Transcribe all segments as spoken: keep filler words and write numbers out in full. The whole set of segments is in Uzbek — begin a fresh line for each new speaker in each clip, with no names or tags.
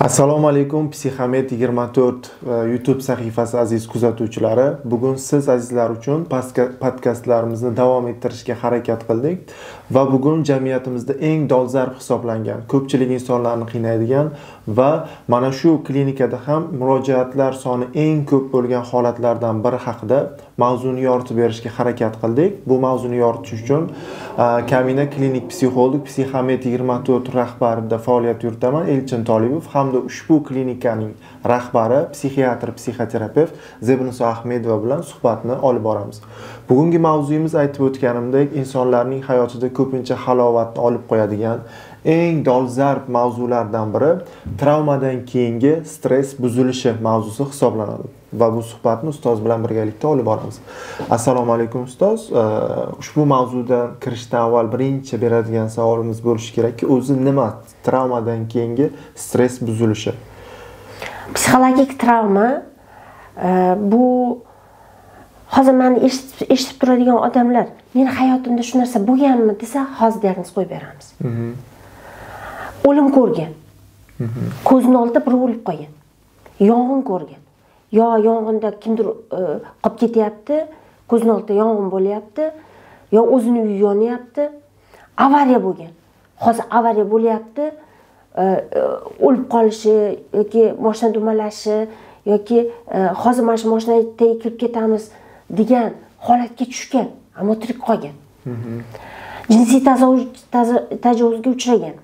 Assalomu alaykum, Psixomet yigirma to'rt YouTube sahifasi aziz kuzatuvchilari. Bugun siz azizlar uchun podkastlarimizni davom ettirishga harakat qildik va bugun jamiyatimizda eng dolzarb hisoblangan, ko'pchilik insonlarni qiynaydigan va mana shu klinikada ham murojaatlar soni eng ko'p bo'lgan holatlardan biri haqida mavzuni yoritib berishga harakat qildik. Bu mavzuni yoritish uchun Kamina klinik psixolog, Psixomet yigirma to'rt rahbarida faoliyat yuritaman, Elchin Tolibov hamda ushbu klinikaning rahbari, psixiatr, psixoterapevt Zebniso Ahmedova bilan suhbatni olib boramiz. Bugungi mavzuyimiz aytib o'tganimdek, insonlarning hayotida ko'pincha halovatni olib qo'yadigan eng dolzarb mavzulardan biri travmadan keyingi stress buzilishi mavzusi hisoblanadi. Va bu suhbatni ustoz bilan birgalikda olib boramiz. Assalomu alaykum ustoz. Ushbu mavzuda kirishdan avval birinchi beradigan savolimiz bo'lishi kerakki, o'zi nima travmadan keyingi stress buzilishi?
Psixologik travma bu hozir meni eshitib turadigan odamlar, meni hayotimda shu narsa bo'lganmi desa, hozir diagnoz qo'yib beramiz. O'lim ko'rgan. Ko'zini oldida bir o'lib qolgan. Yong'in ko'rgan. Yo yong'inda kimdir qolib ketyapti, ko'zini oldida yong'in bo'lyapti, yo o'zini uyi yonyapti, avariya bo'lgan. Hozir avariya bo'lyapti, o'lib qolishi yoki mashina dumalashi yoki hozir mana shu mashinaga kirib ketamiz degan holatga tushgan, ammo tirik qolgan. Jinsiy tajovuzga uchragan.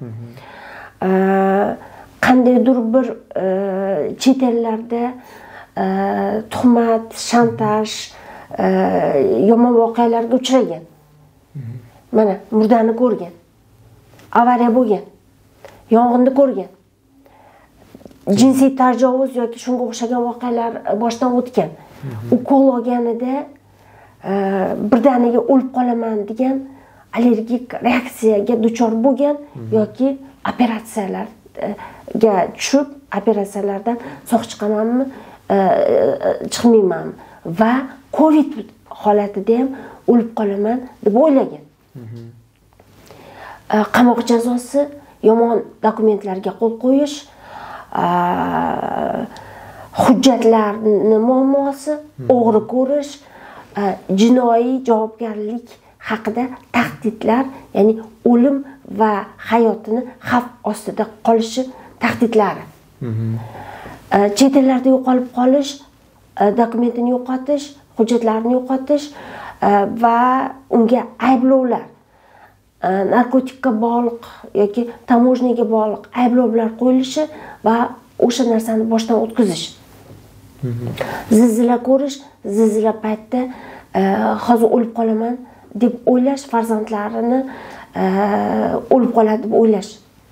Qandaydir bir chet ellarda tuhmat, shantaj, yomon voqealarga uchragan. Mana murdani ko'rgan. Avariya bo'lgan. Yong'inni ko'rgan. Jinsiy tajovuz yoki shunga o'xshagan voqealar boshdan o'tgan. Ukol olganida birdaniga o'lib qolaman degan allergik reaksiyaga duchor bo'lgan yoki operatsiyalarga tushib, operatsiyalardan sog' chiqamanmi, chiqmaymanmi va Covid holatida ham o'lib qolaman deb o'ylagan. Qamoq jazosi, yomon dokumentlarga qo'l qo'yish, hujjatlarni muammosi, o'g'ri ko'rish, jinoiy javobgarlik haqida tahdidlar, ya'ni o'lim va hayotini xavf ostida qolishi tahdidlari. Chet ellarda yo'qolib qolish, dokumentini yo'qotish, hujjatlarini yo'qotish va unga ayblovlar, narkotikka bog'liq yoki tamojniga bog'liq ayblovlar qo'yilishi va o'sha narsani boshdan o'tkazish. Zilzila ko'rish, zilzila paytida hozir o'lib qolaman deb o'ylash, farzandlarini o'lib qoladi deb o'ylash.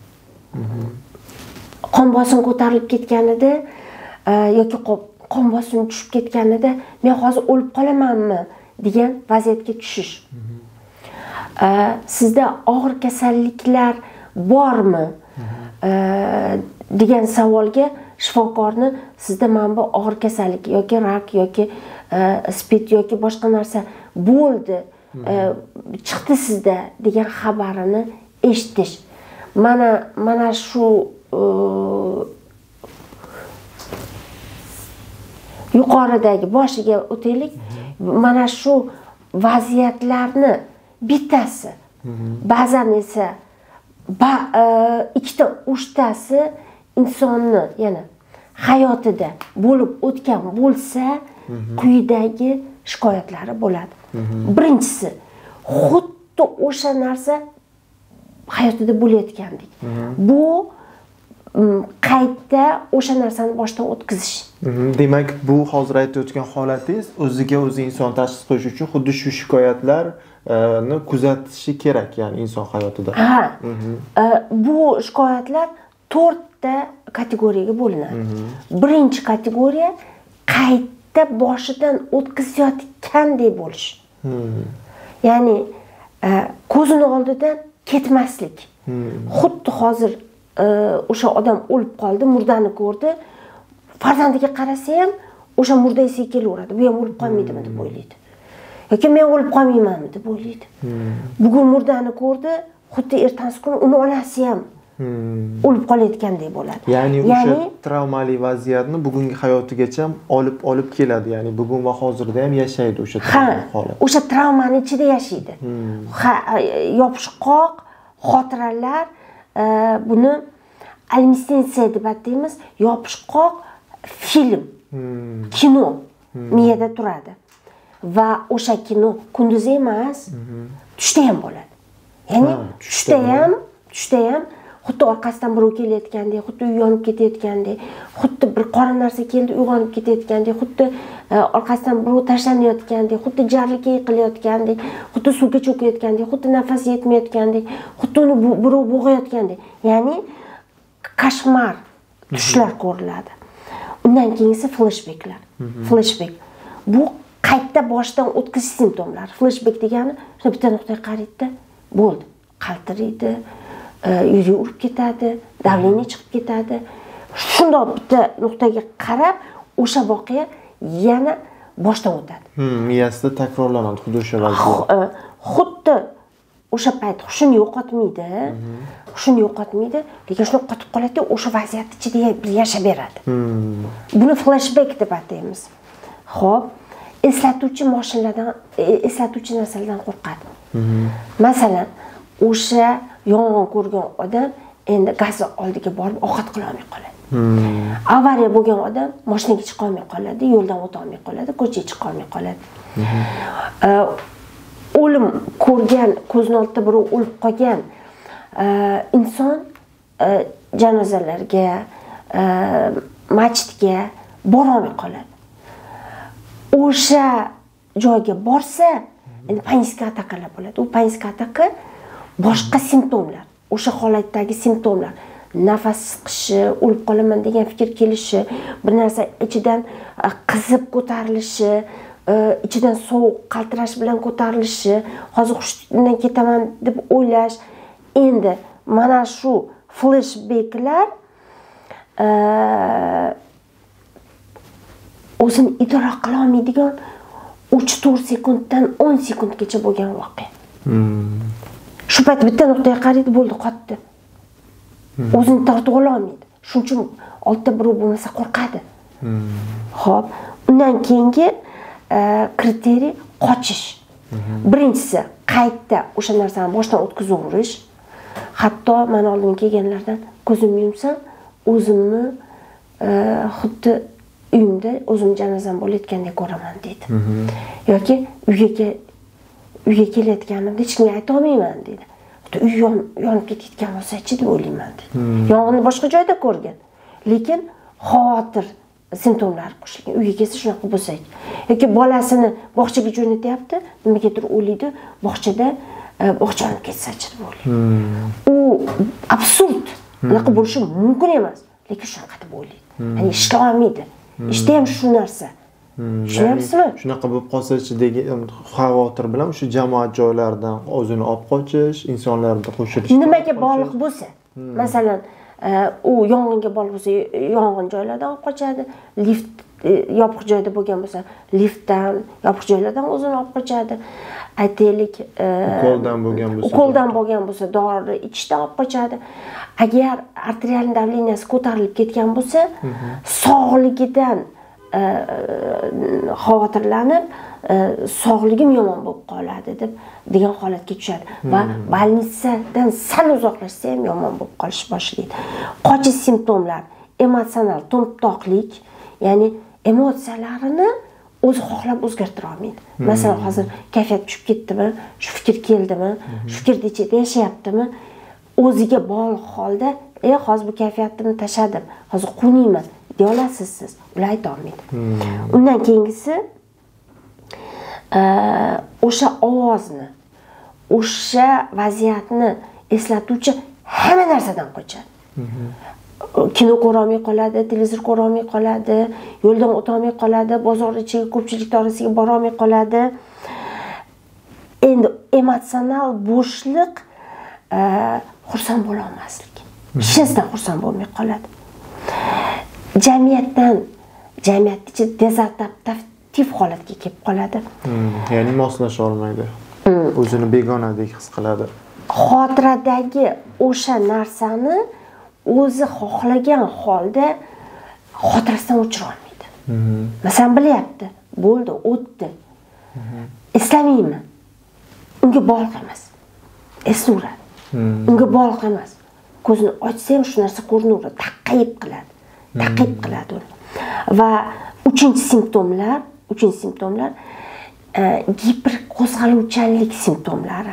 Qon bosimi ko'tarilib ketganida yoki qon bosimi tushib ketganida men hozir o'lib qolamanmi degan vaziyatga tushish. Sizda og'ir kasalliklar bormi degan savolga shifokorni sizda mana bu og'ir kasallik yoki rak yoki spid yoki boshqa narsa bo'ldi, chiqdi sizda degan xabarini eshitish. Mana mana shu yuqoridagi boshiga o'taylik. Mana shu vaziyatlarni bittasi, ba'zan esa ikkita uchtasi insonni, yana hayotida bo'lib o'tgan bo'lsa, quyidagi shikoyatlari bo'ladi. Birinchisi, xuddi o'sha narsa hayotida bo'layotgandek. Bu qayta o'sha narsani boshdan o'tkazish.
Demak, bu hozir aytayotgan holatingiz o'ziga o'zi inson tashxis qo'yish uchun xuddi shu shikoyatlarni kuzatishi kerak, ya'ni inson hayotida.
Ha. Bu shikoyatlar to'rtta kategoriyaga bo'linadi. Birinchi kategoriya qayta boshidan o'tkazayotgandek bo'lish. Ya'ni ko'zini oldidan ketmaslik. Xuddi hozir o'sha odam o'lib qoldi, murdani ko'rdi. Farzandiga qarasa ham o'sha murda esiga kelaveradi. Bu ham o'lib qolmaydimi deb o'ylaydi. Yoki men o'lib qolmaymanmi deb o'ylaydi. Bugun murdani ko'rdi, xuddi ertasi kuni uni onasi ham o'lib qolayotgandek bo'ladi.
Ya'ni o'sha travmali vaziyatni bugungi hayotigacha olib olib keladi. Ya'ni bugun va hozirda ham yashaydi o'sha holat.
O'sha travmani ichida yashaydi. Ha, yopishqoq xotiralar, buni almistensiya deb ataymiz, yopishqoq film, kino miyada turadi. Va o'sha kino kunduz emas, tushda ham bo'ladi. Ya'ni tushda ham, tushda ham xuddi orqasidan birov kelayotgandek, xuddi uy yonib ketayotgandek, xuddi bir qora narsa keldi, uyg'onib ketayotgandek, xuddi orqasidan birov tashlanayotgandek, xuddi jarlikka yiqilayotgandek, xuddi suvga cho'kayotgandek, xuddi nafas yetmayotgandek, xuddi uni birov bo'g'ayotgandek. Ya'ni koshmar tushlar ko'riladi. Undan keyingisi flashbacklar. Flashback. Bu qayta boshdan o'tkazish simptomlari. Flashback degani shuna bitta nuqtaga qaraydi, bo'ldi. Qaltiraydi, yuzga urib ketadi, davleniya chiqib ketadi. Shundoq bitta nuqtaga qarab, o'sha voqea yana boshdan o'tadi.
Miyasida takrorlanadi xuddi o'sha vaziyat.
Xuddi o'sha payt hushini yo'qotmaydi, hushini yo'qotmaydi, lekin shuni qotib qoladi, o'sha vaziyat ichida yashab beradi. Buni flashback deb ataymiz. Xo'p, eslatuvchi mashinalardan, eslatuvchi narsalardan qo'rqadi. Masalan, o'sha yong'in ko'rgan odam endi gaz oldiga borib ovqat qila olmay qoladi. Avariya bo'lgan odam mashinaga chiqa olmay qoladi, yo'ldan o'ta olmay qoladi, ko'chaga chiqa olmay qoladi. O'lim ko'rgan, ko'zning oldida birov o'lib qolgan inson janozalarga, masjidga bora olmay qoladi. O'sha joyga borsa, endi panika atakalar bo'ladi. U panika ataka boshqa simptomlar, o'sha holatdagi simptomlar, nafas siqishi, o'lib qolaman degan fikr kelishi, bir narsa ichidan qizib ko'tarilishi, ichidan sovuq qaltirash bilan ko'tarilishi, hozir hushdan ketaman deb o'ylash. Endi mana shu flashbacklar o'zini idrok qila olmaydigan uch to'rt sekunddan o'n sekundgacha bo'lgan voqea. Shu payt bitta nuqtaga qaraydi, bo'ldi, qotdi. O'zini tortib ola olmaydi. Shuning uchun oldida birov bo'lmasa qo'rqadi. Xo'p, undan keyingi kriteriy qochish. Birinchisi qayta o'sha narsani boshdan o'tkazaverish. Hatto men oldimga kelganlardan ko'zimni yumsam, o'zimni xuddi uyimda o'zim janozam bo'layotgandek ko'raman deydi. Yoki uyga uyga kelayotganimda hech kimga ayta olmayman deydi. Uy yonib ketayotgan bo'lsa-chi deb o'ylayman deydi. Yong'inni boshqa joyda ko'rgan, lekin xavotir simptomlari qo'shilgan. Uyga kelsa shunaqa bo'lsa-chi. Yoki bolasini bog'chaga jo'natyapti, nimagadir o'ylaydi, bog'chada bog'cha yonib ketsa-chi deb o'ylaydi. U absurd. Bunaqa bo'lishi mumkin emas, lekin shunaqa deb o'ylaydi. Ya'ni ishlay olmaydi. Ishda ham shu narsa. Tushunyapsizmi?
Shunaqa bo'lib qolsa-chi degan xavotir bilan o'sha jamoat joylaridan o'zini olib qochish, insonlarni qo'shilish.
Nimaga bog'liq bo'lsa, masalan, u yong'inga bog'liq bo'lsa, yong'in joylardan olib qochadi, lift yopiq joyda bo'lgan bo'lsa, liftdan, yopiq joylardan o'zini olib qochadi. Aytaylik,
ukoldan bo'lgan bo'lsa,
ukoldan bo'lgan bo'lsa, dori ichishdan olib qochadi. Agar arterial davleniyasi ko'tarilib ketgan bo'lsa, sog'ligidan xavotirlanib, sog'ligim yomon bo'lib qoladi deb degan holatga tushadi va больницаdan sal uzoqlashsa ham yomon bo'lib qolish boshlaydi. Qochish simptomlari: emotsional to'mtoqlik, ya'ni emotsiyalarini o'zi xohlab o'zgartira olmaydi. Masalan, hozir kayfiyat tushib ketdimi, shu fikr keldimi, shu fikrda ichida yashayaptimi, o'ziga bog'liq holda, "Ey, hozir bu kayfiyatimni tashladim, hozir quniyman" deya olasiz siz. Ular ayta olmaydi. Undan keyingisi o'sha ovozni, o'sha vaziyatni eslatuvchi hamma narsadan qochadi. Kino ko'ra olmay qoladi, televizor ko'ra olmay qoladi, yo'ldan o'ta olmay qoladi, bozor ichiga, ko'pchilik orasiga bora olmay qoladi. Endi emotsional bo'shliq, xursand bo'la olmaslik. Hech narsadan xursand bo'lmay qoladi. Jamiyatdan, jamiyat ichida dezadaptativ holatga kelib qoladi.
Ya'ni moslasha olmaydi. O'zini begonadek his qiladi.
xotiradagi o'sha narsani o'zi xohlagan holda xotirasidan o'chira olmaydi. Masalan, bilyapti, bo'ldi, o'tdi. Eslamayman. Unga bog'liq emas. Eslaveradi. Unga bog'liq emas. Ko'zini ochsa ham shu narsa ko'rinaveradi, taqayib qiladi. Taqib qiladi uni. Va uchinchi simptomlar, uchinchi simptomlar giperqo'zg'aluvchanlik simptomlari.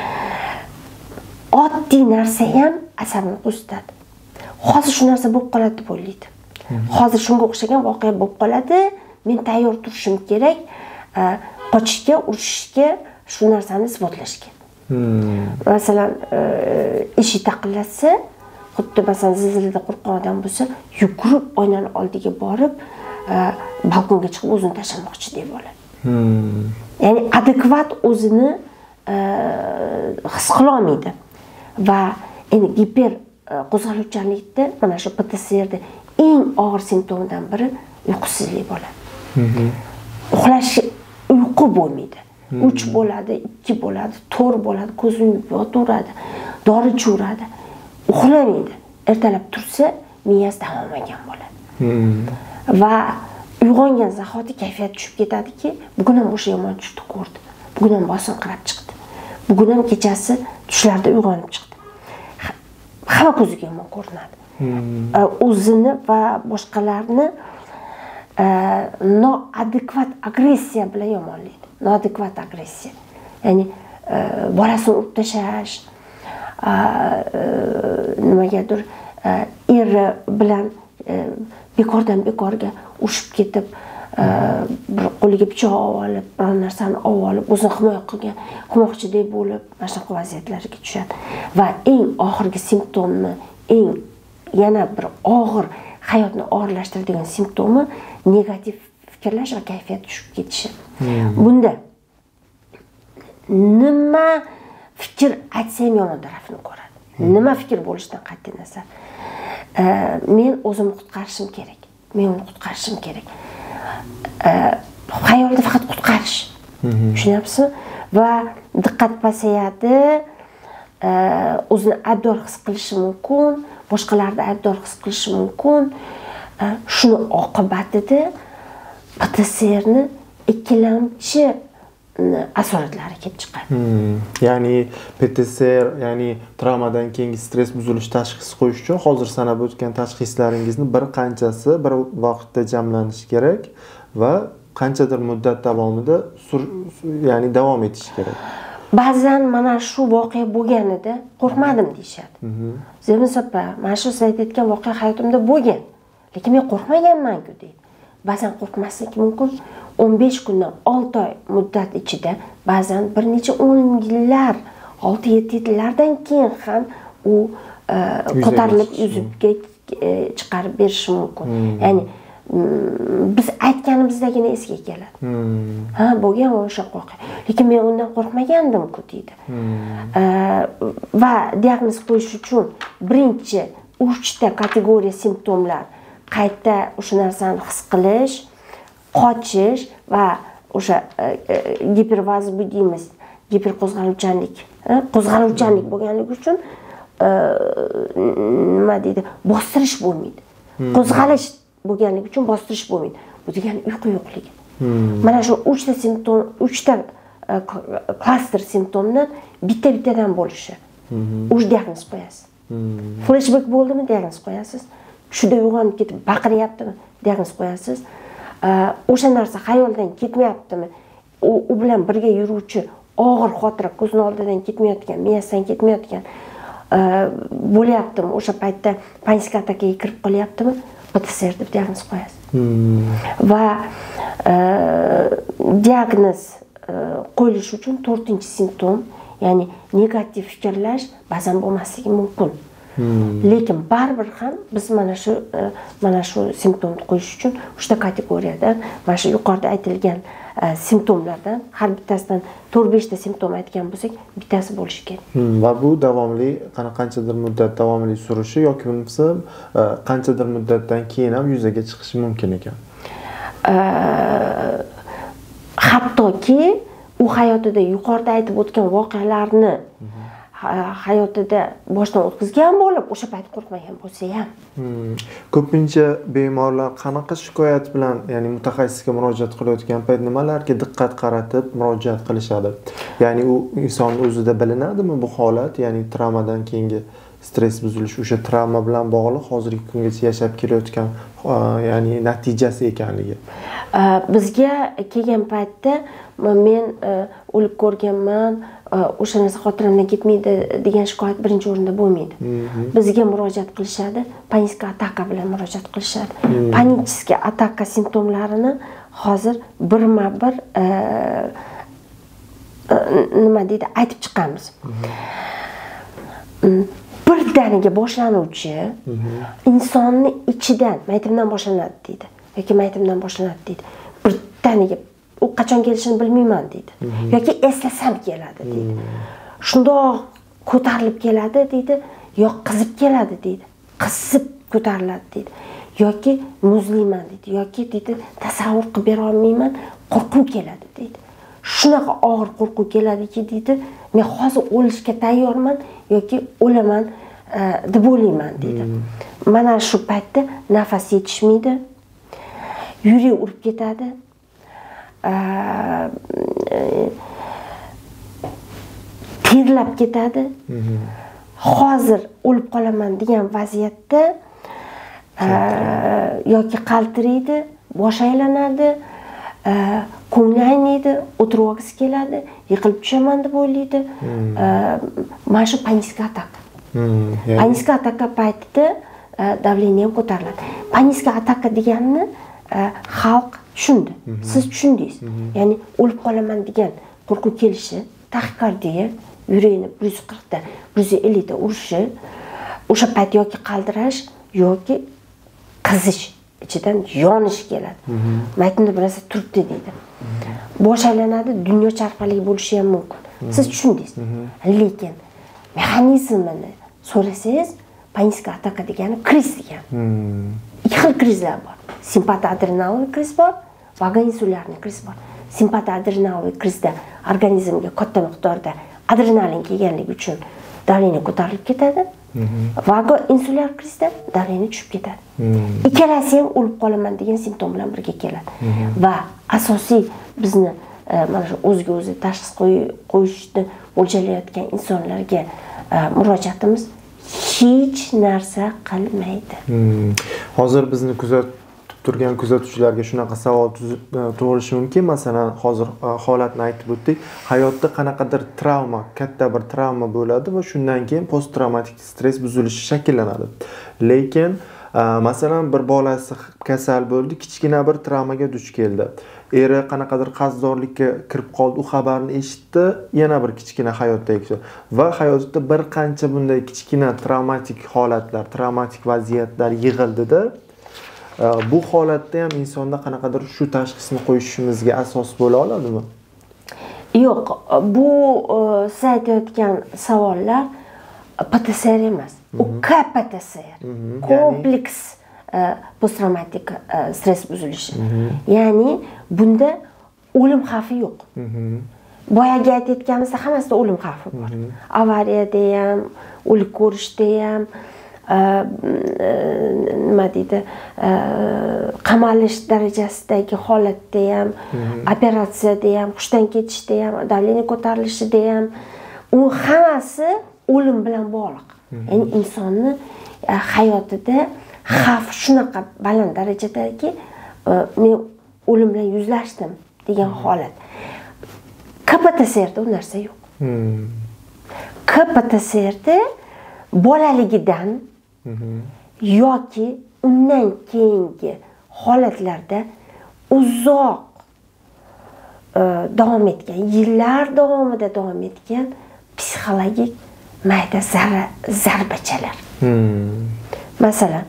Oddiy narsa ham asabni qo'zitadi. Hozir shu narsa bo'lib qoladi deb o'ylaydi. Hozir shunga o'xshagan voqea bo'lib qoladi, men tayyor turishim kerak, qochishga, urishishga, shu narsani isbotlashga. Masalan, eshik taqillatsa, xuddi masalan zilzilada qo'rqqan odam bo'lsa, yugurib oynani oldiga borib, balkonga chiqib o'zini tashlamoqchi deb oladi. Ya'ni adekvat o'zini his qila olmaydi. Va endi giper qo'zg'aluvchanlikda mana shu P T S R da eng og'ir simptomdan biri uyqusizlik bo'ladi. Uxlash, uyqu bo'lmaydi. uch bo'ladi, ikki bo'ladi, to'rt bo'ladi, ko'zini yumib yotaveradi, dori ichaveradi. Uxlamaydi. Ertalab tursa, miyasi dam olmagan bo'ladi. Va uyg'ongan zahoti kayfiyat tushib ketadiki, bugun ham o'sha yomon tushni ko'rdi. Bugun ham bosinqirab chiqdi. Bugun ham kechasi tushlarda uyg'onib chiqdi. Hamma ko'ziga yomon ko'rinadi. O'zini va boshqalarni noadekvat agressiya bilan yomonlaydi. Noadekvat agressiya. Ya'ni bolasini urib tashlash, nimagadir eri bilan bekordan bekorga urushib ketib, bir qo'liga pichoq olib, biror narsani olib, o'zini himoya qilgan, himoyachiday bo'lib, mana shunaqa vaziyatlarga tushadi. Va eng oxirgi simptomni, eng yana bir og'ir hayotni og'irlashtiradigan simptomi negativ fikrlash va kayfiyat tushib ketishi. Bunda nima fikr aytsa ham yomon tarafini ko'radi. Nima fikr bo'lishidan qat'iy nazar. Men o'zimni qutqarishim kerak. Men uni qutqarishim kerak. Xayolda faqat qutqarish. Tushunyapsizmi? Va diqqat pasayadi, o'zini aybdor his qilishi mumkin, boshqalarni aybdor his qilishi mumkin. Shuni oqibatida P T S R ni ikkilamchi asoratlari kelib chiqadi.
Ya'ni P T S R, ya'ni travmadan keyingi stress buzilish tashxisi qo'yish uchun hozir sanab o'tgan tashxislaringizni bir qanchasi bir vaqtda jamlanishi kerak va qanchadir muddat davomida ya'ni davom etishi kerak.
Ba'zan mana shu voqea bo'lganida qo'rqmadim deyshadi. Zermis opa, mana shu siz aytayotgan voqea hayotimda bo'lgan, lekin men qo'rqmaganman-ku deydi. Ba'zan qo'rqmasligi mumkin. o'n besh kundan olti oy muddat ichida, ba'zan bir necha o'n yillar, olti yetti yillardan keyin ham u ko'tarilib yuzga chiqarib berishi mumkin. Ya'ni biz aytganimizdagina esga keladi. Ha, bo'lgan o'sha voqea. Lekin men undan qo'rqmagandim-ku deydi. Va diagnoz qo'yish uchun birinchi uchta kategoriya simptomlar: qayta o'sha narsani his qilish, qochish va o'sha gipervazbudiymiz, giperqo'zg'aluvchanlik, qo'zg'aluvchanlik bo'lganligi uchun nima deydi, bostirish bo'lmaydi. Qo'zg'alish bo'lganligi uchun bostirish bo'lmaydi. Bu degani uyqu yo'qligi. Mana shu uchta simptom, uchta klaster simptomdan bitta-bittadan bo'lishi. O'sha diagnoz qo'yasiz. Flashback bo'ldimi, diagnoz qo'yasiz. Tushida uyg'onib ketib baqiryaptimi, diagnoz qo'yasiz. O'sha narsa xayoldan ketmayaptimi, u bilan birga yuruvchi og'ir xotira ko'zning oldidan ketmayotgan, miyasidan ketmayotgan bo'lyaptimi, o'sha paytda panik atakaga kirib qolyaptimi, P T S R deb diagnoz qo'yasiz. Va diagnoz qo'yilishi uchun to'rtinchi simptom, ya'ni negativ fikrlash ba'zan bo'lmasligi mumkin. Lekin baribir ham biz mana shu mana shu simptomni qo'yish uchun uchta kategoriyadan, mana shu yuqorida aytilgan simptomlardan har bittasidan to'rt besh ta simptom aytgan bo'lsak, bittasi bo'lishi kerak.
Va bu davomli, qanchadir muddat davomli surishi yoki bo'lmasa qanchadir muddatdan keyin ham yuzaga chiqishi mumkin ekan.
Hattoki u hayotida yuqorida aytib o'tgan voqealarni hayotida boshdan o'tkazgan bo'lib, o'sha payt qo'rqmagan bo'lsa ham.
Hmm. Ko'pincha bemorlar qanaqa shikoyat bilan, ya'ni mutaxassisga murojaat qilayotgan payt nimalarga diqqat qaratib murojaat qilishadi? Ya'ni u inson o'zida bilinadimi bu holat, ya'ni travmadan keyingi stress buzilishi o'sha travma bilan bog'liq hozirgi kungacha yashab kelayotgan ya'ni natijasi ekanligi.
Bizga kelgan paytda men o'lib ko'rganman, o'sha narsa xotiramdan ketmaydi degan shikoyat birinchi o'rinda bo'lmaydi. Bizga murojaat qilishadi, panikka ataka bilan murojaat qilishadi. Panikchiy ataka simptomlarini hozir birma-bir nima deydi, aytib chiqamiz. Birdaniga boshlanuvchi insonni ichidan maytimdan boshlanadi deydi yoki maytimdan boshlanadi deydi. Birdaniga u qachon kelishini bilmayman deydi yoki eslasam keladi deydi. Shundoq ko'tarilib keladi deydi, yo qizib keladi deydi. Qizib ko'tariladi deydi. Yoki muzlayman deydi, yoki deydi tasavvur qilib bera olmayman, qo'rquv keladi deydi. Shunaqa og'ir qo'rquv keladiki deydi, men hozir o'lishga tayyorman yoki o'laman deb o'ylayman deydi. Mana shu paytda nafas yetishmaydi, yurak urib ketadi. Terlab ketadi. Hozir o'lib qolaman degan vaziyatda yoki qaltiraydi, bosh aylanadi, ko'ngli aynaydi, o'tirib olgisi keladi, yiqilib tushaman deb o'ylaydi. Mana shu panikka ataka. Panikka ataka paytida davleniya ham ko'tariladi. Panikka ataka deganini xalq tushundi. Siz tushundingiz. Ya'ni o'lib qolaman degan qo'rquv kelishi, taxikardiya, yurakni bir yuz qirq ta, bir yuz ellik ta urishi, o'sha payt yoki qaldirash yoki qizish, ichidan yonish keladi. Maytimda bir narsa turibdi deydi. Bosh aylanadi, dunyo charxaligi bo'lishi ham mumkin. Siz tushundingiz. Lekin mexanizmini so'rasangiz, panikka ataka degani kriz degani. Ikki xil krizlar bor. Simpatoadrenalin kriz bor, vagon insulyarniy kriz bor. Simpatoadrenalin krizda organizmga katta miqdorda adrenalin kelganligi uchun davleniya ko'tarilib ketadi. Vagon insulyar krizda davleniya tushib ketadi. Ikkalasi ham o'lib qolaman degan simptom bilan birga keladi. Va asosiy bizni mana shu o'ziga o'zi tashxis qo'yishni mo'ljallayotgan insonlarga murojaatimiz hech narsa qilmaydi.
Hozir bizni kuzatib turgan kuzatuvchilarga shunaqa savol tug'ilishi mumkin. Masalan, hozir holatni aytib o'tdik. Hayotda qanaqadir travma, katta bir travma bo'ladi va shundan keyin post-travmatik stress buzilishi shakllanadi. Lekin masalan, bir bolasi kasal bo'ldi, kichkina bir travmaga duch keldi. Eri qanaqadir qarzdorlikka kirib qoldi, u xabarni eshitdi, yana bir kichkina hayotdagi va hayotida bir qancha bunday kichkina travmatik holatlar, travmatik vaziyatlar yig'ildida, bu holatda ham insonda qanaqadir shu tashxisni qo'yishimizga asos bo'la oladimi?
Yo'q, bu siz aytayotgan savollar P T S R emas. U K P T S R. Kompleks post-travmatik stress buzilishi. Ya'ni bunda o'lim xavfi yo'q. Boyagi aytayotganimizda hammasida o'lim xavfi bor. Avariyada ham, o'lik ko'rishda ham, nima deydi, qamalish darajasidagi holatda ham, operatsiyada ham, hushdan ketishda ham, davleniya ko'tarilishida ham, u hammasi o'lim bilan bog'liq. Ya'ni insonni hayotida xavf shunaqa baland darajadagi, men o'lim bilan yuzlashdim degan holat. K P T S R da u narsa yo'q. K P T S R da bolaligidan yoki undan keyingi holatlarda uzoq davom etgan, yillar davomida davom etgan psixologik mayda zarbachalar. Masalan,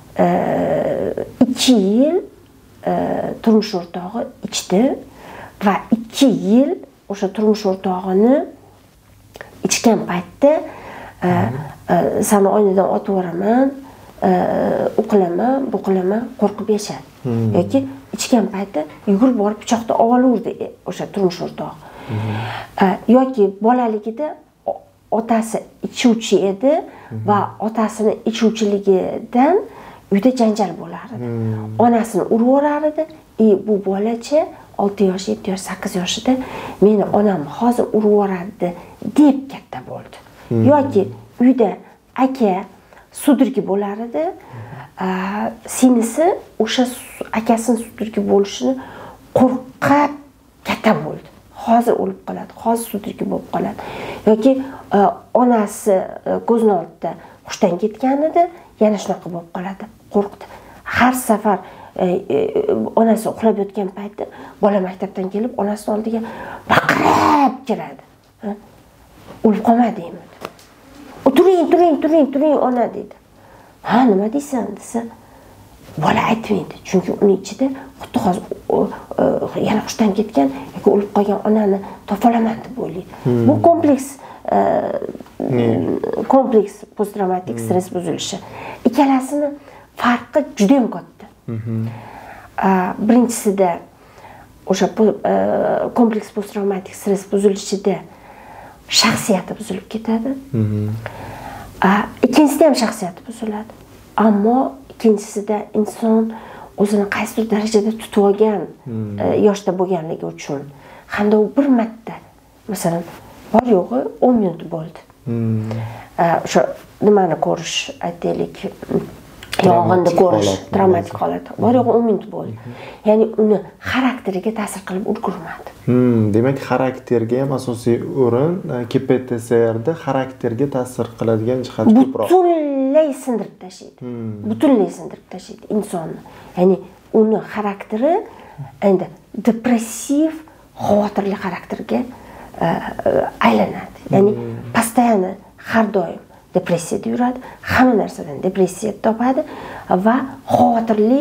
ikki yil turmush o'rtog'i ichdi va ikki yil o'sha turmush o'rtog'ini ichgan paytda sani oynadan otib yuboraman, u qilaman, bu qilaman, qo'rqib yashadi. Yoki ichgan paytda yugurib borib pichoqni olaverdi o'sha turmush o'rtog'i. Yoki bolaligida otasi ichuvchi edi va otasini ichuvchiligidan uyda janjal bo'lar edi. Onasini urib yuborar edi. E bu bolacha olti yosh, yetti yosh, sakkiz yoshida meni onam hozir urib yuboradi deb katta bo'ldi. Yoki uyda aka sudurgi bo'lar edi. Sinisi o'sha akasini sudurgi bo'lishini qo'rqib katta bo'ldi. Hozir o'lib qoladi, hozir sudurgi bo'lib qoladi. Yoki onasi ko'zini oldida hushdan ketgan edi, yana shunaqa bo'lib qoladi. Qo'rqdi. Har safar onasi uxlab yotgan paytda bola maktabdan kelib onasining oldiga baqirib kiradi. O'lib qolmadingmi? Turing, turing, turing, turing ona dedi. Ha, nima deysan desa, bola aytmaydi. Chunki uning ichida xuddi hozir yana hushdan ketgan yoki o'lib qolgan onani topolaman deb o'ylaydi. Bu kompleks kompleks posttraumatik stress buzilishi. Ikkalasini farqi juda ham katta. Birinchisida o'sha kompleks posttraumatik stress buzilishida shaxsiyati buzilib ketadi. Ikkinchisida ham shaxsiyati buziladi. Ammo ikkinchisida inson o'zini qaysidir darajada tutib olgan yoshda bo'lganligi uchun hamda u bir marta masalan bor yo'g'i o'n minut bo'ldi. O'sha nimani ko'rish, aytaylik, yong'inni ko'rish, travmatik holat. Bor yo'g'i o'n minut bo'ldi. Ya'ni uni xarakteriga ta'sir qilib ulgurmadi.
Demak, xarakterga ham asosiy o'rin K P T S R da xarakterga ta'sir qiladigan jihat ko'proq.
Butunlay sindirib tashlaydi. Butunlay sindirib tashlaydi insonni. Ya'ni uni xarakteri endi depressiv, xavotirli xarakterga aylanadi. Ya'ni постоянно har doim depressiyada yuradi, hamma narsadan depressiya topadi va xavotirli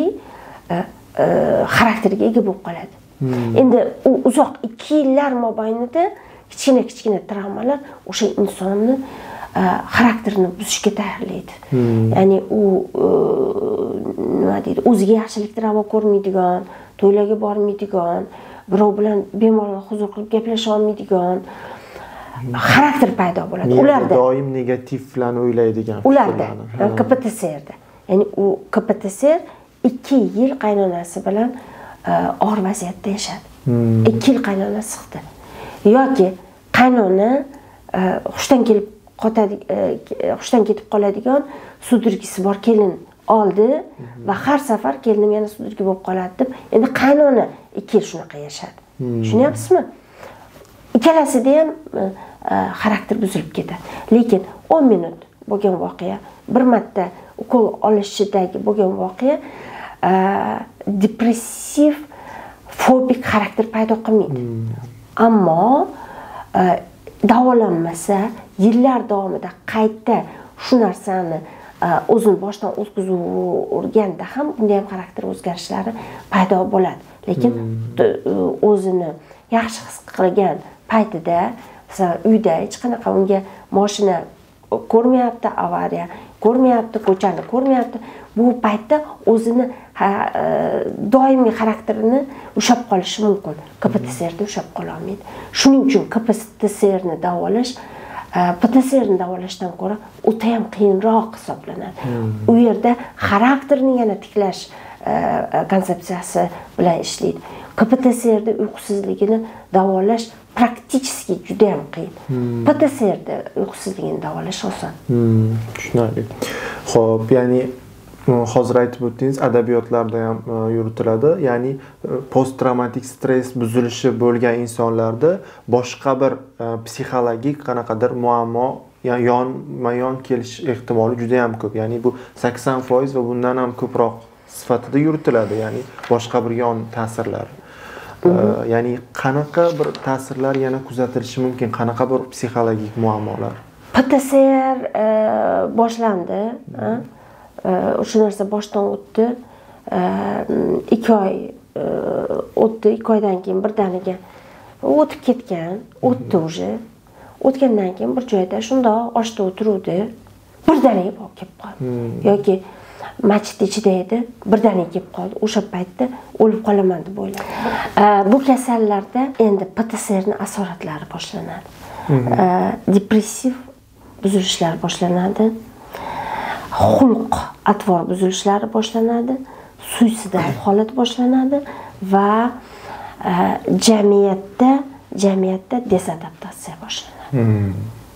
xarakterga ega bo'lib qoladi. Endi u uzoq ikki yillar mobaynida kichkina-kichkina travmalar o'sha insonni xarakterini buzishga tayyorlaydi. Ya'ni u nima deydi, o'ziga yaxshilikni ravo ko'rmaydigan, to'ylarga bormaydigan, birov bilan bemalol huzur qilib gaplasha olmaydigan xarakter paydo bo'ladi. Ularda
doim negativlarni o'ylaydigan
ularda K P T S R da. Ya'ni u K P T S R ikki yil qaynonasi bilan og'ir vaziyatda yashadi. ikki yil qaynona siqdi. Yoki qaynona hushdan kelib qotadi, hushdan ketib qoladigan sudurgisi bor kelin oldi va har safar kelinim yana sudurgi bo'lib qoladi deb, endi qaynona ikki yil shunaqa yashadi. Tushunyapsizmi? Ikkalasida ham xarakter buzilib ketadi. Lekin o'n minut bo'lgan voqea, bir marta ukol olishidagi bo'lgan voqea depressiv, fobik xarakter paydo qilmaydi. Ammo davolanmasa, yillar davomida qayta shu narsani o'zini boshdan o'tkazib ham bunda ham xarakter o'zgarishlari paydo bo'ladi. Lekin o'zini yaxshi his qilgan paytida, masalan, uyda hech qanaqa unga mashina ko'rmayapti, avariya ko'rmayapti, ko'chani ko'rmayapti, bu paytda o'zini doimiy xarakterini ushlab qolishi mumkin. K P T S R da ushlab qola olmaydi. Shuning uchun K P T S R ni davolash P T S R ni davolashdan ko'ra o'ta ham qiyinroq hisoblanadi. U yerda xarakterni yana tiklash konsepsiyasi bilan ishlaydi. K P T S R da uyqusizligini davolash praktiski juda ham qiyin. P T S R da uyqusizligini davolash oson.
Tushunarli. Xo'p, ya'ni hozir aytib o'tdingiz, adabiyotlarda ham yuritiladi. Ya'ni post-traumatik stress buzilishi bo'lgan insonlarda boshqa bir psixologik qanaqadir muammo yonma-yon kelish ehtimoli juda ham ko'p. Ya'ni bu sakson foiz va bundan ham ko'proq sifatida yuritiladi. Ya'ni boshqa bir yon ta'sirlar. Ya'ni qanaqa bir ta'sirlar yana kuzatilishi mumkin? Qanaqa bir psixologik muammolar?
P T S R boshlandi. O'sha narsa boshdan o'tdi. ikki oy o'tdi, ikki oydan keyin birdaniga o'tib ketgan, o'tdi уже. O'tgandan keyin bir joyda shundoq oshda o'tiruvdi, birdaniga bo'lib kelib qoldi. Yoki masjid ichida edi, birdaniga kelib qoldi. O'sha paytda o'lib qolaman deb o'yladi. Bu kasallarda endi P T S R ning asoratlari boshlanadi. Depressiv buzilishlar boshlanadi. Xulq atvor buzilishlari boshlanadi. Suisidal holat boshlanadi va e, jamiyatda jamiyatda desadaptatsiya boshlanadi. Hmm.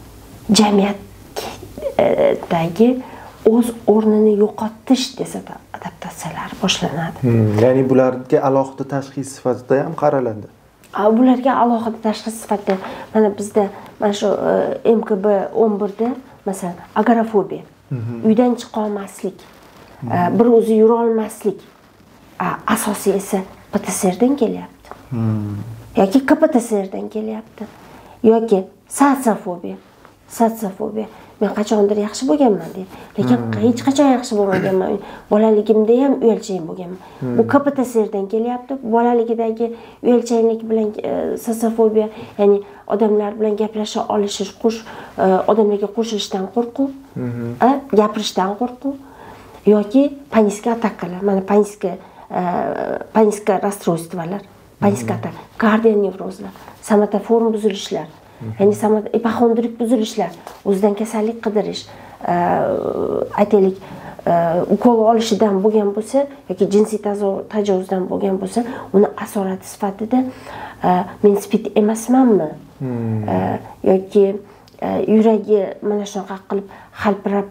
Jamiyatdagi o'z o'rnini yo'qotish desadaptatsiyalari boshlanadi.
Hmm. Ya'ni bularga alohida tashxis sifatida ham qaraladi.
Bularga alohida tashxis sifatida mana bizda mana shu M K B o'n birda masalan agorafobiya, uydan chiqa olmaslik, bir o'zi yura olmaslik, asosiy esa P T S R dan kelyapti. Yoki K P T S R dan kelyapti. Yoki sotsiofobiya. Sotsiofobiya. Men qachondir yaxshi bo'lganman deydi. Lekin hech qachon yaxshi bo'lmaganman. Bolaligimda ham uyalchang bo'lganman. Bu K P T S R dan kelyapti. Bolaligidagi uyalchanglik bilan sotsiofobiya, ya'ni odamlar bilan gaplasha olishish, qo'sh odamlarga qo'shilishdan qo'rquv, gapirishdan qo'rquv yoki panikka attakalar. Mana panikka panikka расстройстволар, panikka attak, kardial nevrozlar, somatoform buzilishlar. Ya'ni ipokondrik buzilishlar, o'zidan kasallik qidirish, aytaylik, ukol olishidan bo'lgan bo'lsa yoki jinsiy tajovuzdan bo'lgan bo'lsa, uni asorati sifatida men spid emasmanmi? Yoki yuragi mana shunaqa qilib xalpirab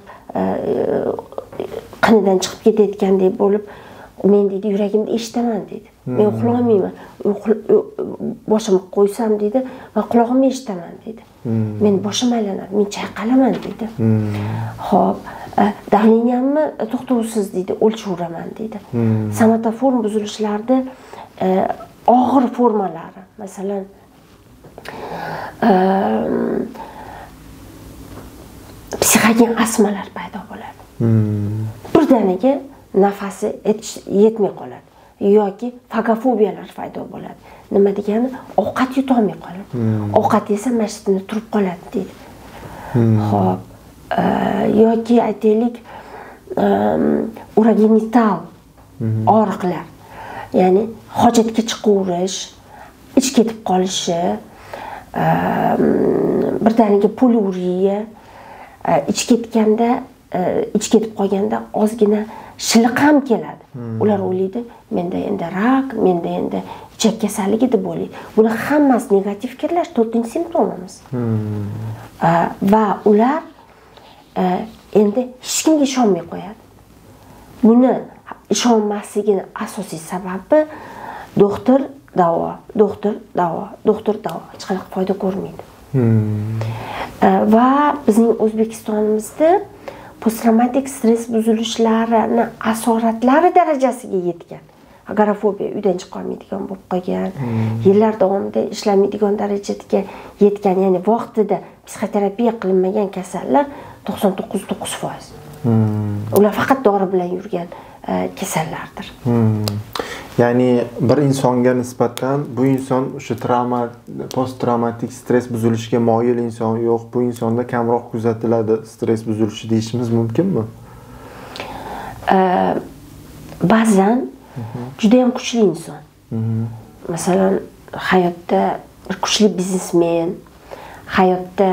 qinidan chiqib ketayotgandek bo'lib, men deydi yuragimni eshitaman deydi. Men uxlolmayman. Boshimni qo'ysam deydi, men quloqimni eshitaman deydi. Men boshim aylanadi, men chayqalaman deydi. Xo'p, davleniyamni to'xtovsiz deydi, o'lchaveraman deydi. Somatoform buzilishlarda og'ir formalari, masalan, psixogen astmalar paydo bo'ladi. Birdaniga nafasi yetmay qoladi yoki fagofobiyalar paydo bo'ladi. Nima degani? Ovqat yuta olmay qoladi. Ovqat yesa masjidni turib qoladi deydi. Xo'p, yoki aytaylik urogenital og'riqlar, ya'ni hojatga chiqaverish, ich ketib qolishi, birdaniga poliuriya, ich ketganda ich ketib qolganda ozgina shiliq ham keladi. Ular o'ylaydi, menda endi rak, menda endi ichak kasalligi deb o'ylaydi. Bular hammasi negativ fikrlash, to'rtinchi simptomimiz. Va ular endi hech kimga ishonmay qo'yadi. Buni ishonmasligini asosiy sababi doktor davo, doktor davo, doktor davo hech qanaqa foyda ko'rmaydi. Va bizning O'zbekistonimizda posttraumatik stress buzilishlarini asoratlari darajasiga yetgan. Agorafobiya uydan chiqa olmaydigan bo'lib qolgan, yillar davomida ishlamaydigan darajaga yetgan, ya'ni vaqtida psixoterapiya qilinmagan kasallar to'qson to'qqiz nuqta to'qqiz foiz. Ular faqat dori bilan yurgan kasallardir.
Ya'ni bir insonga nisbatan bu inson o'sha travma, post-travmatik stress buzilishiga moyil inson yo'q, bu insonda kamroq kuzatiladi stress buzilishi deyishimiz mumkinmi?
Ba'zan juda ham kuchli inson. Masalan, hayotda bir kuchli biznesmen, hayotda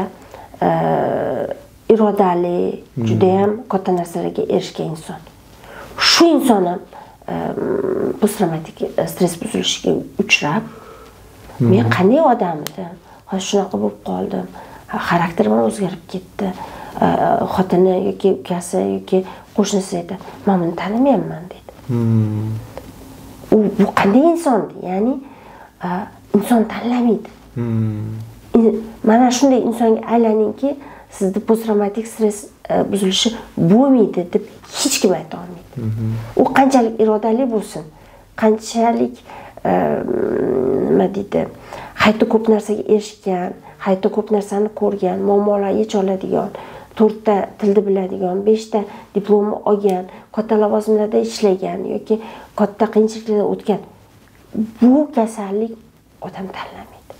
irodali, juda ham katta narsalarga erishgan inson. Shu inson ham posttraumatik stress buzilishiga uchrab, men qanday odam edim? Hozir shunaqa bo'lib qoldim. Xarakterim o'zgarib ketdi. Xotini yoki ukasi yoki qo'shnisi edi. Men buni tanimayman dedi. U bu qanday inson? Ya'ni inson tanlamaydi. Mana shunday insonga aylaningki, sizda posttraumatik stress buzilishi bo'lmaydi deb hech kim ayta olmaydi. U qanchalik irodali bo'lsin, qanchalik nima deydi, hayotda ko'p narsaga erishgan, hayotda ko'p narsani ko'rgan, muammolarga yecha oladigan, to'rtta tilni biladigan, beshta diplomni olgan, katta lavozimlarda ishlagan yoki katta qiyinchiliklardan o'tgan, bu kasallik odam tanlamaydi.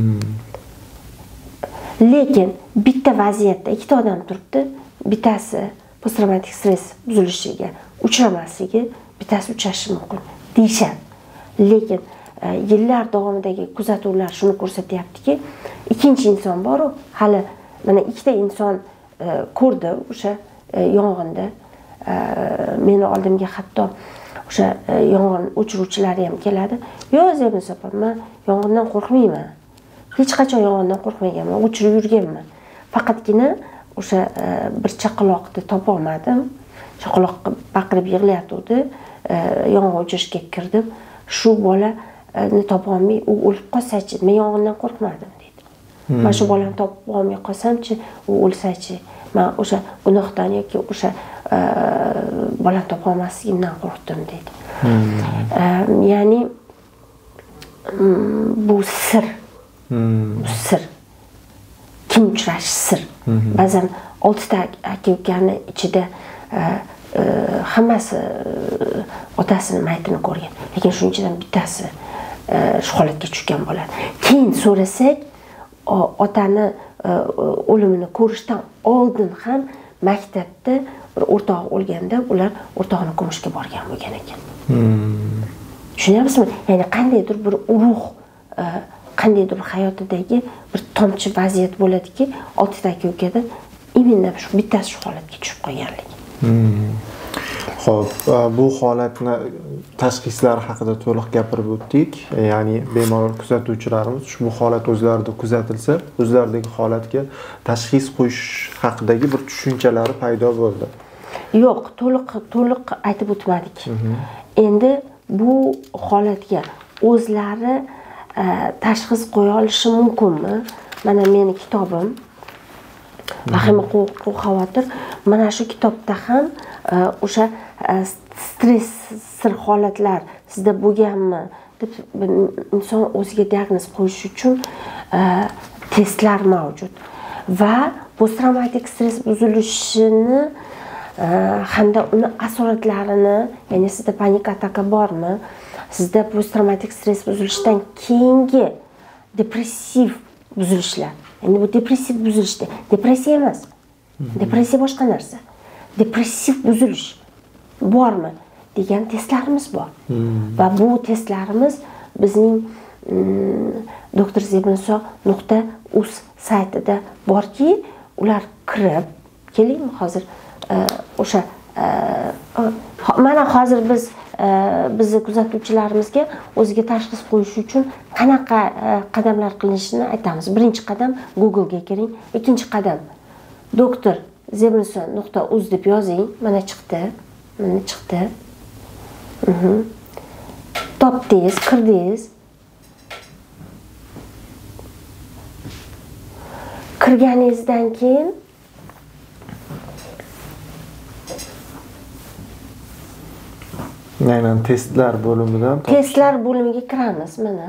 Lekin bitta vaziyatda ikkita odam turibdi, bittasi posttraumatik stress buzilishiga uchramasligi, bittasi uchrashi mumkin deyishadi. Lekin yillar davomidagi kuzatuvlar shuni ko'rsatyaptiki, ikkinchi inson bor, hali mana ikkita inson ko'rdi o'sha yong'inda. Meni oldimga hatto o'sha yong'in o'chiruvchilari ham keladi. Yo'q, Zebnus opa, men yong'indan qo'rqmayman. Hech qachon yong'indan qo'rqmaganman, o'chirib yurganman. Faqatgina o'sha bir chaqaloqni topa olmadim. Chaqaloq baqirib yig'layotdi. Yong'in o'chirishga kirdim. Shu bolani topa olmay, u o'lib qolsa-chi, men yong'indan qo'rqmadim dedi. Mana shu bolani topib olmay qolsam-chi, u o'lsa-chi, men o'sha gunohdan yoki o'sha bolani topa olmasligimdan qo'rqdim dedi. Ya'ni bu sir. Bu sir. Kim uchrash sir. Ba'zan oltita aka-ukani ichida hammasi otasini maytini ko'rgan, lekin shunchadan bittasi shu holatga tushgan bo'ladi. Keyin so'rasak, otani o'limini ko'rishdan oldin ham maktabda bir o'rtog'i o'lganda ular o'rtog'ini ko'mishga borgan bo'lgan ekan. Tushunyapsizmi? Ya'ni qandaydir bir urug', qandaydir hayotidagi bir tomchi vaziyat bo'ladiki, oltita aka-ukadan именно shu bittasi shu holatga tushib qolganligi.
Xo'p, bu holatni tashxislari haqida to'liq gapirib o'tdik. Ya'ni bemor kuzatuvchilarimiz ushbu holat o'zlarida kuzatilsa, o'zlaridagi holatga tashxis qo'yish haqidagi bir tushunchalari paydo bo'ldi.
Yo'q, to'liq to'liq aytib o'tmadik. Endi bu holatga o'zlari tashxis qo'ya olishi mumkinmi? Mana meni kitobim Vahima qo'rquv xavotir. Mana shu kitobda ham o'sha stress sir holatlar sizda bo'lganmi deb inson o'ziga diagnoz qo'yish uchun testlar mavjud. Va post-travmatik stress buzilishini hamda uni asoratlarini, ya'ni sizda panik ataka bormi? Sizda post-travmatik stress buzilishidan keyingi depressiv buzilishlar. Endi bu depressiv buzilishda, depressiya emas. Depressiya boshqa narsa. Depressiv buzilish bormi degan testlarimiz bor. Va bu testlarimiz bizning doktor zebnus nuqta uz saytida borki, ular kirib, keling hozir o'sha mana hozir biz bizni kuzatuvchilarimizga o'ziga tashxis qo'yish uchun qanaqa qadamlar qilinishini aytamiz. Birinchi qadam Google ga kiring, ikkinchi qadam doktor zebnus nuqta uz deb yozing, mana chiqdi, mana chiqdi. Topdingiz, kirdingiz. Kirganingizdan keyin
aynan testlar bo'limidan
testlar bo'limiga kiramiz. Mana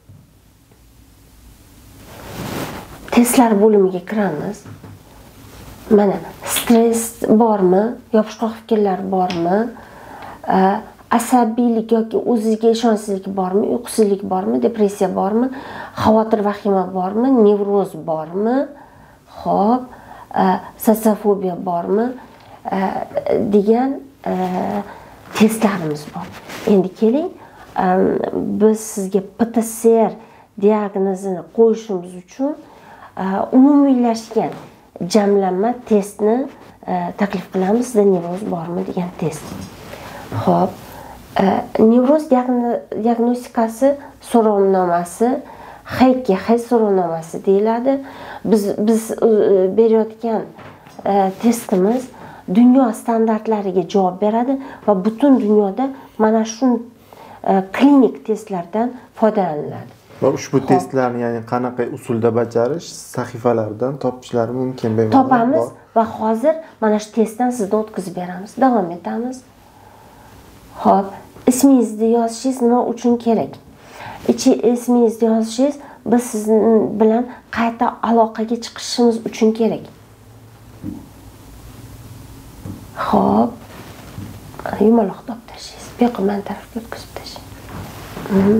testlar bo'limiga kiramiz. Mana stress bormi, yopishqoq fikrlar bormi, asabiylik yoki o'ziga ishonchsizlik bormi, uyqusizlik bormi, depressiya bormi, xavotir vahima bormi, nevroz bormi, xo'p, sosiyofobiya bormi degan testlarimiz bor. Endi keling, biz sizga P T S R diagnozini qo'yishimiz uchun umumiylashgan jamlanma testni taklif qilamiz. Sizda nevroz bormi degan test. Xo'p, nevroz diagnostikasi so'rovnomasi H ikki H so'rovnomasi deyiladi. Biz biz berayotgan testimiz dunyo standartlariga javob beradi va butun dunyoda mana shu klinik testlardan foydalaniladi.
Va ushbu testlarni ya'ni qanaqa usulda bajarish sahifalardan topishlari mumkin bemorlar
topamiz va hozir mana shu testdan sizga o'tkazib beramiz. Davom etamiz. Xo'p, ismingizni yozishingiz nima uchun kerak? Ichi ismingizni yozishingiz biz siz bilan qayta aloqaga chiqishimiz uchun kerak. Xo'p, yumaloq topib tashlaysiz. Bu yoqqa men tarafga o'tkazib tashlang.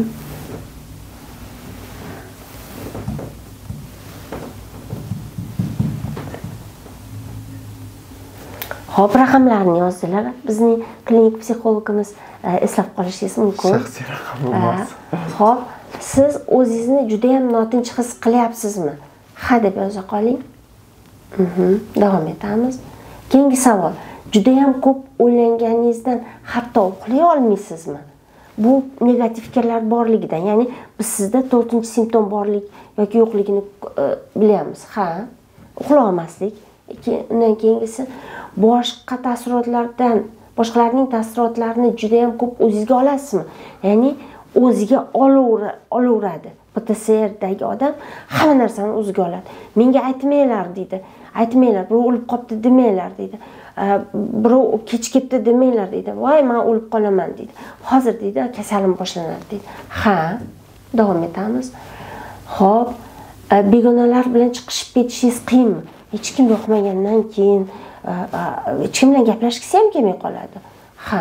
Xo'p, raqamlarni yozdilar. Bizning klinik psixologimiz eslab qolishingiz mumkin.
Shaxsiy raqam emas.
Xo'p, siz o'zingizni juda ham notinch his qilyapsizmi? Ha deb yoza qoling. Davom etamiz. Keyingi savol. Juda ham ko'p o'ylanganingizdan hatto uxlay olmaysizmi? Bu negativ fikrlar borligidan, ya'ni biz sizda to'rtinchi simptom borlik yoki yo'qligini bilyapmiz. Ha, uxlay olmaslik. Undan keyingisi boshqa taassurotlardan, boshqalarning taassurotlarini juda ham ko'p o'zingizga olasizmi? Ya'ni o'ziga olaveradi. P T S R'dagi odam hamma narsani o'ziga oladi. Menga aytmanglar deydi. Aytmanglar, birov o'lib qolibdi demanglar deydi. Birov kech ketdi demanglar deydi. Voy, men o'lib qolaman deydi. Hozir deydi, kasalim boshlanadi deydi. Ha, davom etamiz. Xo'p, begonalar bilan chiqishib ketishingiz qiyinmi? Hech kim yo'qmagandan keyin hech kim bilan gaplashgisi ham kelmay qoladi. Ha.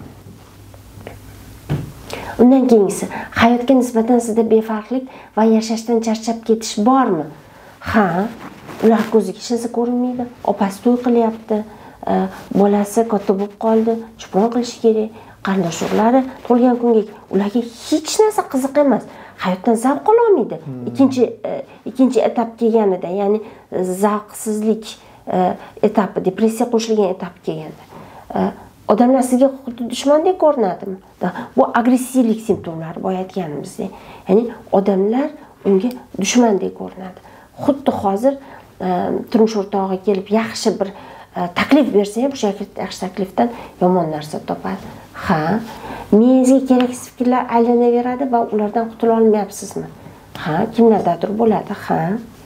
Undan keyingisi, hayotga nisbatan sizda befarqlik va yashashdan charchab ketish bormi? Ha, ular ko'ziga hech narsa ko'rinmaydi. Opasi to'y qilyapti, bolasi katta bo'lib qoldi, chupon qilishi kerak, qarindosh urug'lari tug'ilgan kunga ularga hech narsa qiziq emas. Hayotdan zavq ola olmaydi. Ikkinchi ikkinchi etap kelganida, ya'ni zavqsizlik etapi, depressiya qo'shilgan etap kelganda, odamlar sizga xuddi dushmandek ko'rinadimi? Bu agressivlik simptomlari boya aytganimizdek. Ya'ni odamlar unga dushmandek ko'rinadi. Xuddi hozir turmush o'rtog'i kelib yaxshi bir taklif bersa ham, o'sha yaxshi taklifdan yomon narsa topadi. Ha, miyangizga keraksiz fikrlar aylanaveradi va ulardan qutula olmayapsizmi? Ha, kimlardadir bo'ladi. Ha.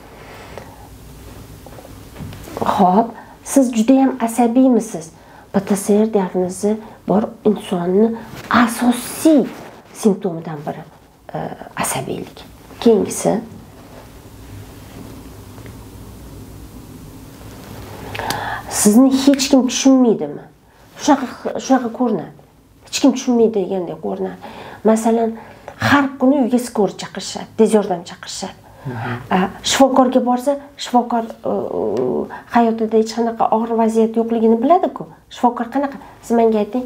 Xo'p, siz juda ham asabiymisiz? P T S R diagnozi bor insonni asosiy simptomidan biri asabiylik. Keyingisi, sizni hech kim tushunmaydimi? Shunaqa shunaqa ko'rinadi. Hech kim tushunmaydi degandek ko'rinadi. Masalan, har kuni uyga skor chaqirishadi, tez yordam chaqirishadi. Shifokorga borsa, shifokor hayotida hech qanaqa og'ir vaziyat yo'qligini biladi-ku. Shifokor qanaqa? Siz menga ayting,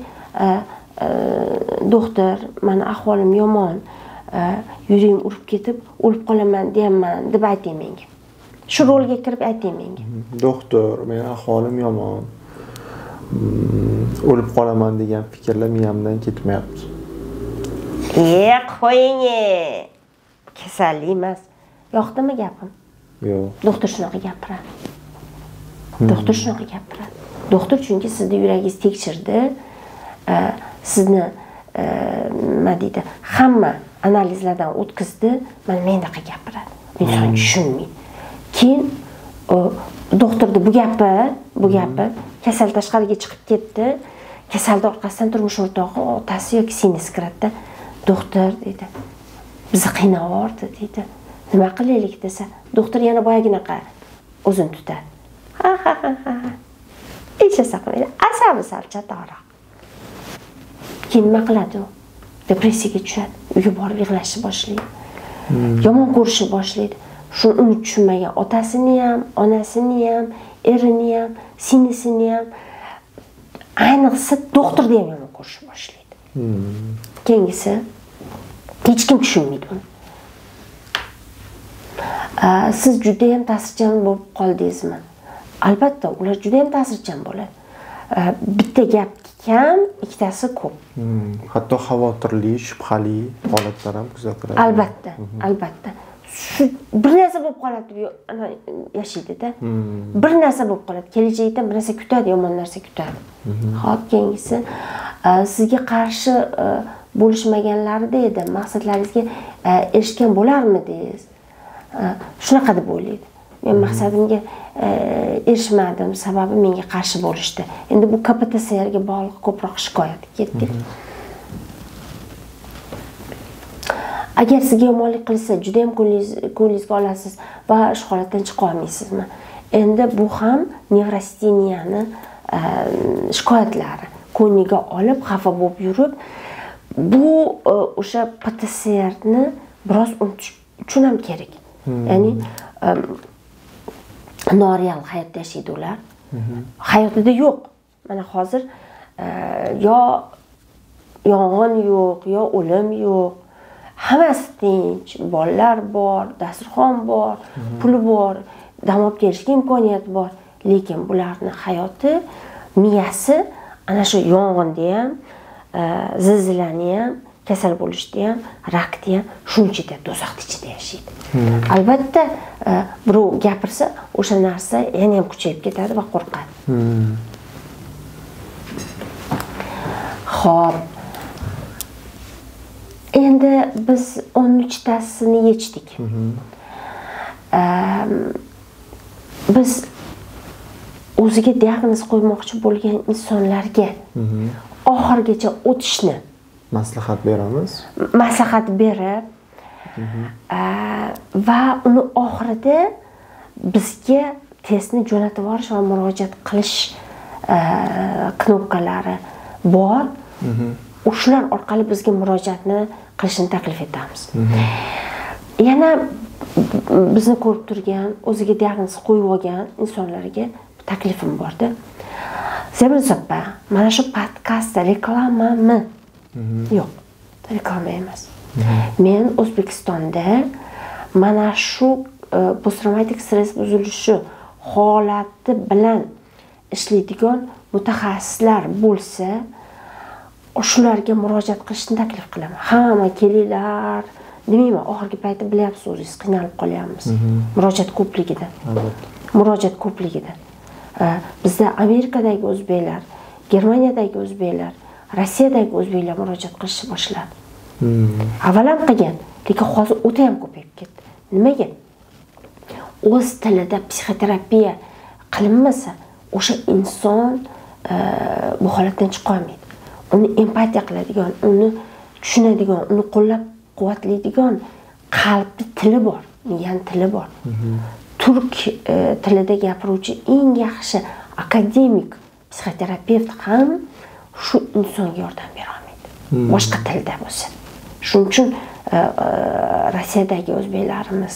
doktor, meni ahvolim yomon, yuragim urib ketib, o'lib qolaman deyapman deb ayting menga. Shu rolga kirib ayting menga.
Doktor, men ahvolim yomon, o'lib qolaman degan fikrlar miyamdan ketmayapti.
E, qo'ying. Kasallik emas. Yo'qdimi gapim?
Yo'q.
Doktor shunaqa gapiradi. Doktor shunaqa gapiradi. Doktor chunki sizni yuragingiz tekshirdi, sizni nima deydi, hamma analizlardan o'tkazdi, mana mendaqa gapiradi. Inson tushunmaydi. Keyin doktorda bu gapi, bu gapi kasal tashqariga chiqib ketdi. Kasalda orqasidan turmush o'rtog'i, otasi yoki singlisi kiradi. Doktor deydi, bizni qiynayordi deydi. Nima qilaylik desa, doktor yana boyaginaqa o'zini tutadi. Ha ha ha ha. Hech narsa qilmaydi. Asabi sal chatoqroq. Keyin nima qiladi u? Depressiyaga tushadi. Uyga borib yig'lashni boshlaydi. Yomon ko'rishni boshlaydi. Shuni uni tushunmagan otasini ham, onasini ham, erini ham, singlisini ham, ayniqsa doktorni ham yomon ko'rishni boshlaydi. Keyingisi, hech kim tushunmaydi uni. Siz juda ham ta'sirchan bo'lib qoldingizmi? Albatta, ular juda ham ta'sirchan bo'ladi. Bitta gap kam, ikkitasi ko'p.
Hatto xavotirli, shubhali holatlar ham kuzatiladi.
Albatta, albatta. Shu bir narsa bo'lib qoladi deb yashaydi-da. Bir narsa bo'lib qoladi, kelajakdan bir narsa kutadi, yomon narsa kutadi. Xo'p, keyingisi, sizga qarshi bo'lishmaganlarida edi, maqsadlaringizga erishgan bo'larmidingiz? Shunaqa deb o'ylaydi. Men maqsadimga erishmadim, sababi menga qarshi bo'lishdi. Endi bu K P T S R'ga bog'liq ko'proq shikoyat ketdik. Agar sizga yomonlik qilsa, juda ham ko'ngilingizga olasiz va shu holatdan chiqa olmaysizmi? Endi bu ham nevrosteniyaning shikoyatlari. Ko'ngliga olib, xafa bo'lib yurib, bu o'sha P T S R'ni biroz unutish uchun ham kerak. Ya'ni noreal hayot yashaydi ular. Hayotida yo'q. Mana hozir yo yong'in yo'q, yo o'lim yo'q. Hammasi tinch, bolalar bor, dasturxon bor, puli bor, dam olib kelishga imkoniyati bor. Lekin bularning hayoti, miyasi ana shu yong'inda ham, zilzilani ham, kasal bo'lishda ham, rakda ham shunchada do'zaxning ichida yashaydi. Hmm. Albatta, birov gapirsa, o'sha narsa yana ham kuchayib ketadi va qo'rqadi. Hmm. Xo'p. Endi biz o'n uchtasini yechdik. Hmm. Biz o'ziga diagnoz qo'ymoqchi bo'lgan insonlarga hmm. oxirgacha o'tishni
maslahat beramiz.
Maslahat berib hmm. va uni oxirida bizga testni jo'natib yuborish va murojaat qilish knopkalari bor. Hmm. O'shalar orqali bizga murojaatni qilishni taklif etamiz. Hmm. Yana bizni ko'rib turgan, o'ziga diagnoz qo'yib olgan insonlarga taklifim bordi. Zemriz opa, mana shu podkast reklamami? Yo'q, reklama emas. Men O'zbekistonda mana shu posttraumatik stress buzilishi holati bilan ishlaydigan mutaxassislar bo'lsa, shularga murojaat qilishni taklif qilaman. Hamma kelinglar, demayman, oxirgi paytda bilyapsiz, o'zingiz qiynalib qolyapmiz. Murojaat ko'pligidan. Murojaat ko'pligidan. Bizda Amerikadagi o'zbeklar, Germaniyadagi o'zbeklar, Rossiyadagi o'zbeklar murojaat qilishni boshladi. Avval ham qilgan, lekin hozir o'ta ham ko'payib ketdi. Nimaga? O'z tilida psixoterapiya qilinmasa, o'sha inson bu holatdan chiqa olmaydi. Uni empatiya qiladigan, uni tushunadigan, uni qo'llab-quvvatlaydigan qalbni tili bor, miyani tili bor. Turk tilida gapiruvchi eng yaxshi akademik psixoterapevt ham shu insonga yordam bera olmaydi. Boshqa tilda bo'lsa. Shuning uchun Rossiyadagi o'zbeklarimiz,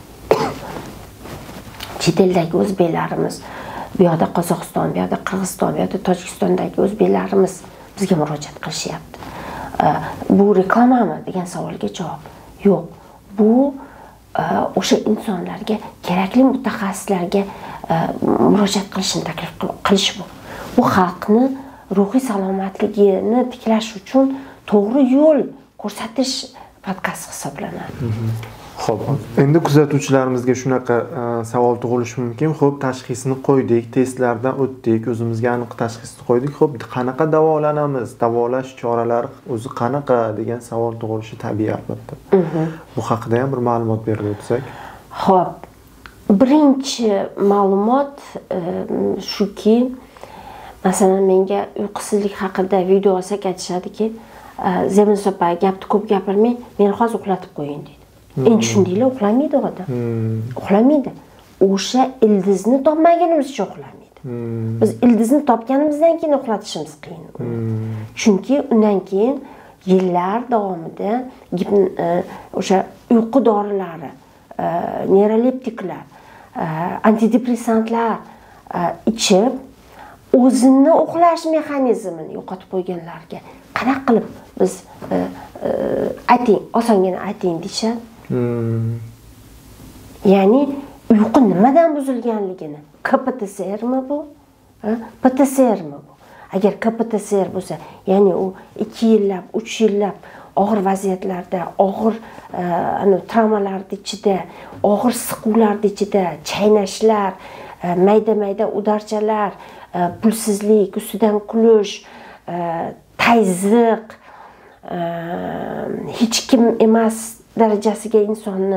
chet eldagi o'zbeklarimiz, bu yoqda Qozog'iston, bu yoqda Qirg'iziston, bu yoqda Tojikistondagi o'zbeklarimiz bizga murojaat qilishyapti. Bu reklamami degan savolga javob yo'q. Bu o'sha insonlarga kerakli mutaxassislarga murojaat qilishni taklif qilish bu. Bu xalqni ruhiy salomatligini tiklash uchun to'g'ri yo'l ko'rsatish podkasti hisoblanadi.
Xo'p, endi kuzatuvchilarimizga shunaqa savol tug'ilishi mumkin. Xo'p, tashxisni qo'ydik, testlardan o'tdik, o'zimizga aniq tashxisni qo'ydik. Xo'p, qanaqa davolanamiz? Davolash choralari o'zi qanaqa degan savol tug'ilishi tabiiy albatta. Bu haqida ham bir ma'lumot berib o'tsak.
Xo'p, birinchi ma'lumot shuki, masalan, menga uyqusizlik haqida video olsak aytishadiki, Zemriz opa, gapni ko'p gapirmang, meni hozir uxlatib qo'ying deydi. Endi shundaylar uxlamaydi odam. Uxlamaydi. O'sha ildizni topmagunimizcha uxlamaydi. Biz ildizni topganimizdan keyin uxlatishimiz qiyin. Chunki undan keyin yillar davomida o'sha uyqu dorilari, neyroleptiklar, antidepressantlar ichib o'zini uxlash mexanizmini yo'qotib qo'yganlarga qanaqa qilib biz ayting, osongina ayting deyishadi. Ya'ni uyqu nimadan buzilganligini, K P T S R mi bu? P T S R mi bu? Agar K P T S R bo'lsa, ya'ni u ikki yillab, uch yillab og'ir vaziyatlarda, og'ir ana travmalar ichida, og'ir siquvlar ichida, chaynashlar, mayda-mayda udarchalar, pulsizlik, ustidan kulish, tayziq, hech kim emas darajasiga insonni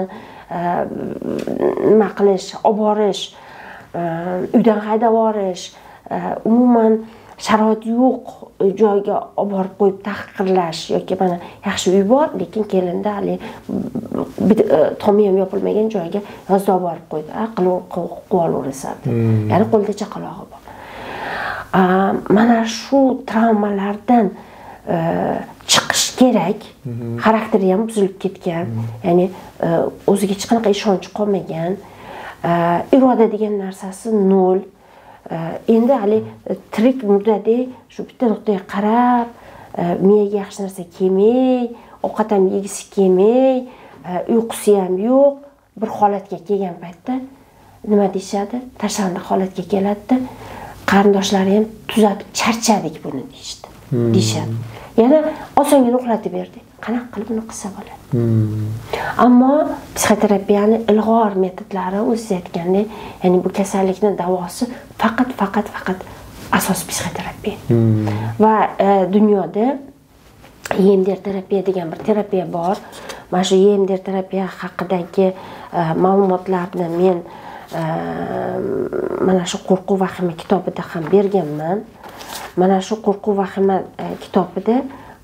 nima qilish, olib borish, uydan haydab yuborish, umuman sharoit yo'q joyga olib borib qo'yib tahqirlash yoki mana yaxshi uy bor, lekin kelinda hali tomi ham yopilmagan joyga yozda olib borib qo'ydi, qilib qo'yaverasan. Ya'ni qo'lda chaqalog'i bor. Mana shu travmalardan chiqish kerak. Xarakteri ham buzilib ketgan, ya'ni o'ziga hech qanaqa ishonchi qolmagan, iroda degan narsasi nol. Endi hali tirik murdadek shu bitta nuqtaga qarab, miyaga yaxshi narsa kelmay, ovqat ham yegisi kelmay, uyqusi ham yo'q bir holatga kelgan paytda nima deyishadi? Tashlandiq holatga keladi. Qarindoshlari ham tuzatib charchadik buni deyishdi. Hmm. deyishadi. Yana osongina uxlatib berdik. Qanaqa qilib buni qilsa bo'ladi? Hmm. Ammo psixoterapiyani ilg'or metodlari o'zingiz aytgandek, ya'ni bu kasallikning davosi faqat faqat faqat asos psixoterapiya. Hmm. Va e, dunyoda E M D R terapiya degan bir terapiya bor. Mana shu E M D R terapiya haqidagi e, ma'lumotlarni men e, mana shu qo'rquv vahima kitobida ham berganman. Mana shu qo'rquv vahima e, kitobida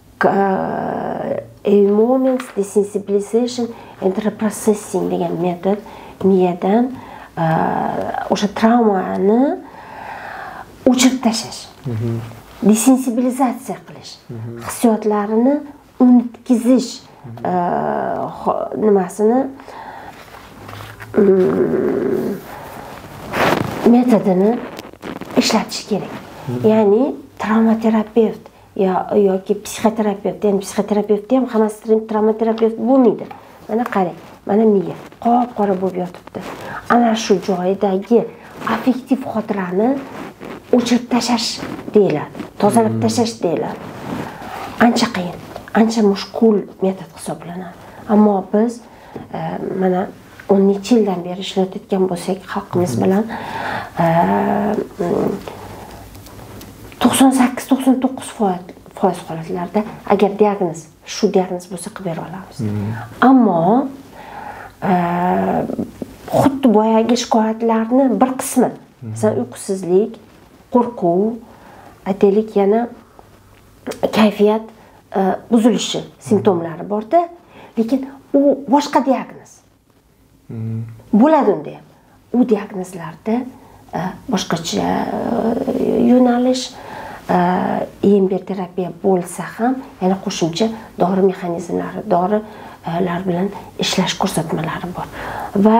A Moments Desensibilization and Reprocessing degan metod miyadan o'sha travmani o'chirib tashlash, desensibilizatsiya qilish, hissiyotlarini unutkizish nimasini metodini ishlatish kerak. Ya'ni travmaterapevt yoki psixoterapevt, ya'ni psixoterapevtda ham hammasi travmaterapevt bo'lmaydi. Mana qarang, mana miya qop-qora bo'lib yotibdi. Ana shu joyidagi affektiv xotirani o'chirib tashlash deyiladi, tozalab tashlash deyiladi. Ancha qiyin, ancha mushkul metod hisoblanadi. Ammo biz e, mana o'n necha yildan beri ishlatayotgan bo'lsak, xalqimiz bilan to'qson sakkiz to'qson to'qqiz foiz holatlarda agar diagnoz shu diagnoz bo'lsa qilib bera olamiz. Ammo xuddi boyagi shikoyatlarni bir qismi, masalan uyqusizlik, qo'rquv, aytaylik yana kayfiyat buzilishi simptomlari borda, lekin u boshqa diagnoz. Bo'ladi unda ham. U diagnozlarda boshqacha yo'nalish, E M D R terapiya bo'lsa ham, yana qo'shimcha dori mexanizmlari, dorilar bilan ishlash ko'rsatmalari bor. Va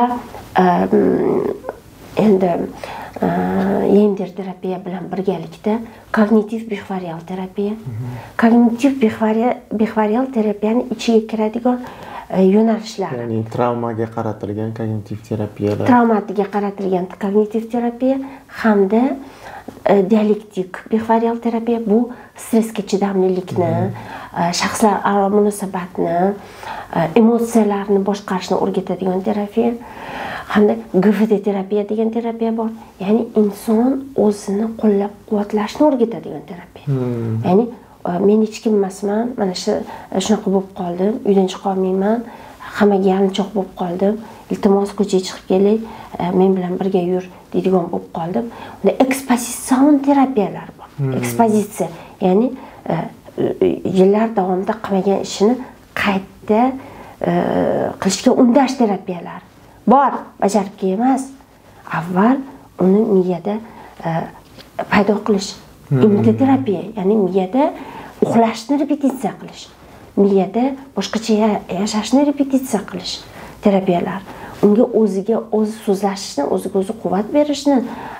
endi E M D R terapiya bilan birgalikda kognitiv behavioral terapiya, kognitiv behavioral terapiyaning ichiga kiradigan yo'nalishlar.
Ya'ni travmaga qaratilgan kognitiv terapiyalar.
Travmaga qaratilgan kognitiv terapiya hamda dialektik behavioral terapiya bu stressga chidamlilikni, shaxslar aro munosabatni, emotsiyalarni boshqarishni o'rgatadigan terapiya. Hamda G F T terapiya degan terapiya bor. Ya'ni inson o'zini qo'llab-quvvatlashni o'rgatadigan terapiya. Hmm. Ya'ni men hech kim emasman, mana shu shunaqa bo'lib qoldim, uydan chiqa olmayman, hammaga yalinchoq bo'lib qoldim, iltimos ko'chaga chiqib kelay, men bilan birga yur deydigan bo'lib qoldim. Unda ekspozitsion terapiyalar bor. Hmm. Ekspozitsiya, ya'ni yillar davomida qilmagan ishini qayta qilishga undash terapiyalar bor. Bajarib emas, avval uni miyada paydo qilish. Immunoterapiya, ya'ni miyada uxlashni repetitsiya qilish, miyada boshqacha yashashni repetitsiya qilish terapiyalar. Unga o'ziga o'zi so'zlashishni, o'ziga o'zi quvvat berishni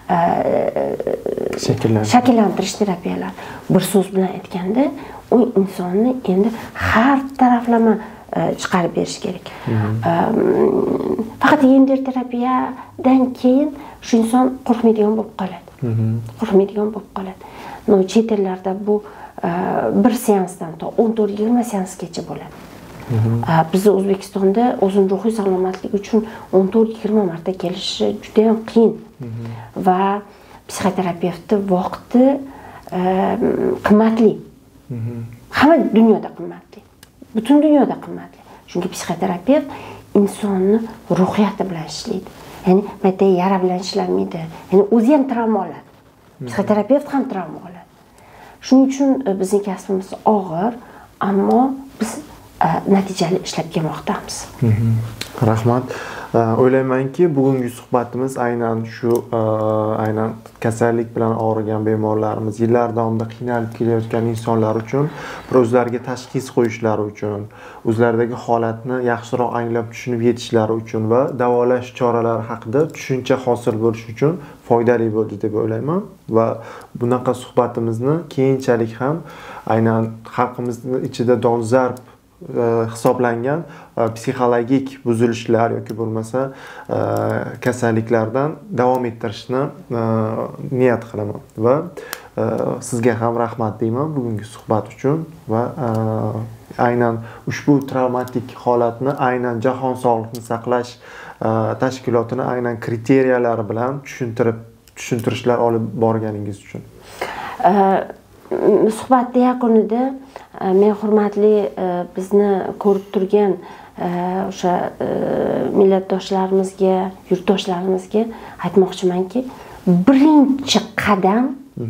shakllantirish terapiyalar. Bir so'z bilan aytganda, u insonni endi har taraflama chiqarib berish kerak. Faqat E M D R terapiyadan keyin shu inson qo'rqmaydigan bo'lib qoladi. Qo'rqmaydigan bo'lib qoladi. No, chet ellarda bu bir seansdan to o'n to'rt yigirma seansgacha bo'ladi. Biz O'zbekistonda o'zini ruhiy salomatligi uchun o'n to'rt yigirma marta kelishi juda ham qiyin. Va psixoterapevtni vaqti qimmatli. Hamma dunyoda qimmatli. Butun dunyoda qimmatli. Chunki psixoterapevt insonni ruhiyati bilan ishlaydi. Ya'ni mayda yara bilan ishlamaydi. Ya'ni o'zi ham travma oladi. Psixoterapevt ham travma oladi. Shuning uchun bizning kasbimiz og'ir, ammo biz natijali ishlab kelmoqdamiz.
Rahmat. O'ylaymanki, bugungi suhbatimiz aynan shu aynan kasallik bilan og'rigan bemorlarimiz, yillar davomida qiynalib kelayotgan insonlar uchun bir o'zlariga tashxis qo'yishlari uchun, o'zlaridagi holatni yaxshiroq anglab tushunib yetishlari uchun va davolash choralari haqida tushuncha hosil bo'lish uchun foydali bo'ldi deb o'ylayman. Va bunaqa suhbatimizni keyinchalik ham aynan xalqimizning ichida dolzarb hisoblangan psixologik buzilishlar yoki bo'lmasa kasalliklardan davom ettirishni niyat qilaman va sizga ham rahmat deyman bugungi suhbat uchun va aynan ushbu travmatik holatni aynan Jahon sog'liqni saqlash tashkilotini aynan kriteriyalar bilan tushuntirib tushuntirishlar olib borganingiz uchun.
Suhbatni yakunida men hurmatli bizni ko'rib turgan o'sha millatdoshlarimizga, yurtdoshlarimizga aytmoqchimanki, birinchi qadam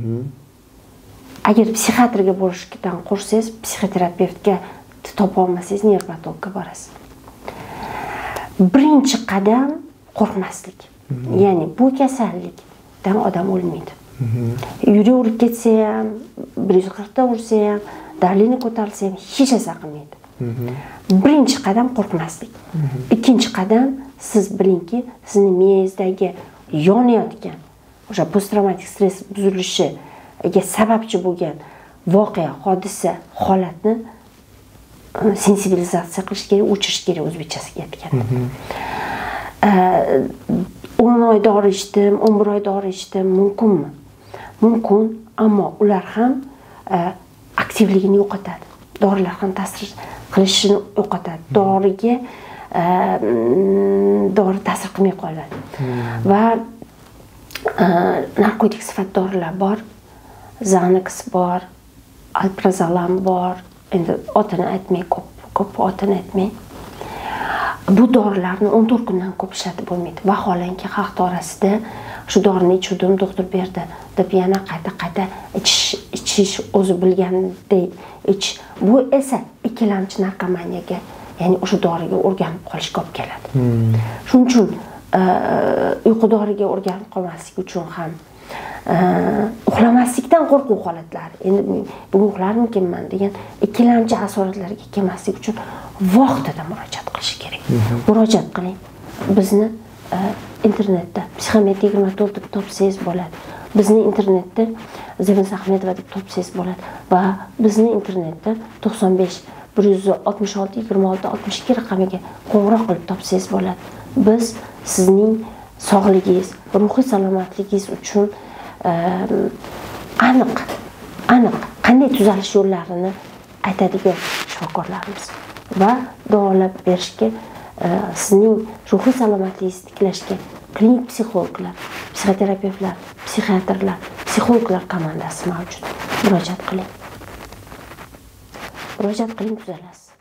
agar psixiatrga borishdan qo'rqsangiz, psixoterapevtga topa olmasangiz, nevropatologga borasiz. Birinchi qadam qo'rqmaslik. Ya'ni bu kasallikdan odam o'lmaydi. Yuri urib ketsa ham, bir yuz qirq ta ursa ham, darlini ko'tarilsa ham hech narsa qilmaydi. Birinchi qadam qo'rqmaslik. Ikkinchi qadam siz bilingki, sizning miyangizdagi yonayotgan o'sha post-travmatik stress buzilishiga sababchi bo'lgan voqea, hodisa, holatni sensibilizatsiya qilish kerak, o'chirish kerak o'zbekchasiga aytganda. o'n oy dori ichdim, o'n bir oy dori ichdim, mumkinmi? Mumkin, ammo ular ham aktivligini yo'qotadi. Dorilar ham ta'sir qilishini yo'qotadi. Doriga dori ta'sir qilmay qoladi. Va narkotik sifatli dorilar bor, Xanax bor, Alprazolam bor. Endi otini aytmay, ko'p ko'p otini aytmay. Bu dorilarni o'n to'rt kundan ko'p ishlatib bo'lmaydi. Vaholanki xalq orasida shu dorini ichdim, doktor berdi deb yana qayta-qayta ichish ichish o'zi bilgandek ich. Bu esa ikkilamchi narkomaniyaga, ya'ni o'sha doriga o'rganib qolishga olib keladi. Shuning uchun uyqu doriga o'rganib qolmaslik uchun ham uxlamaslikdan qo'rquv holatlari, endi bugun uxlarmikinman degan ikkilamchi asoratlarga kelmaslik uchun vaqtida murojaat qilish kerak. Murojaat qiling. Bizni internetda Psixomet yigirma to'rt deb topsangiz bo'ladi. Bizni internetda Zebin Ahmedova deb topsangiz bo'ladi va bizni internetda to'qson besh bir yuz oltmish olti yigirma olti oltmish ikki raqamiga qo'ng'iroq qilib topsangiz bo'ladi. Biz sizning sog'ligingiz, ruhiy salomatligingiz uchun aniq aniq qanday tuzalish yo'llarini aytadigan shifokorlarimiz va davolab berishga, sizning ruhiy salomatligingizni tiklashga klinik psixologlar, psixoterapevtlar, psixiatrlar, psixologlar komandasi mavjud. Murojaat qiling. Murojaat qiling, tuzalasiz.